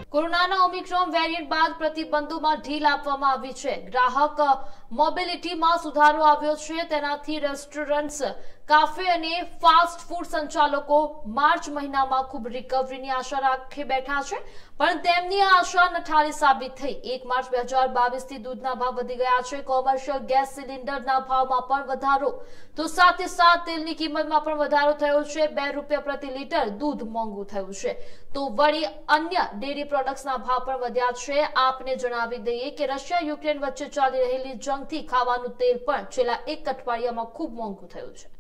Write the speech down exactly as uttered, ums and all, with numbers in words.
કોરોનાના Omicron variant બાદ પ્રતિબંધોમાં ઢીલ આપવામાં આવી છે। ગ્રાહક મોબિલિટીમાં સુધારો આવ્યો છે, તેનાથી રેસ્ટોરન્ટ્સ, કાફે અને ફાસ્ટ ફૂડ સંચાલકો માર્ચ મહિનામાં ખૂબ રિકવરીની આશા રાખી બેઠા છે, પણ તેમની આ આશા નઠારી સાબિત થઈ। એક માર્ચ બે હજાર બાવીસ થી દૂધના ભાવ વધી ગયા છે। કોમર્શિયલ ગેસ સિલિન્ડરના ભાવમાં પણ વધારો, તો સાથે સાથ તેલની કિંમતમાં પણ વધારો થયો છે। બે રૂપિયા પ્રતિ લીટર દૂધ મોંઘું થયું છે, તો વળી અન્ય ડેરી પ્રોડક્ટ્સના ભાવ પણ વધ્યા છે। આપને જણાવી દઈએ કે રશિયા યુક્રેન વચ્ચે ચાલી રહેલી જંગથી ખાવાનું તેલ પણ છેલ્લા એક અઠવાડિયામાં ખૂબ મોંઘું થયું છે।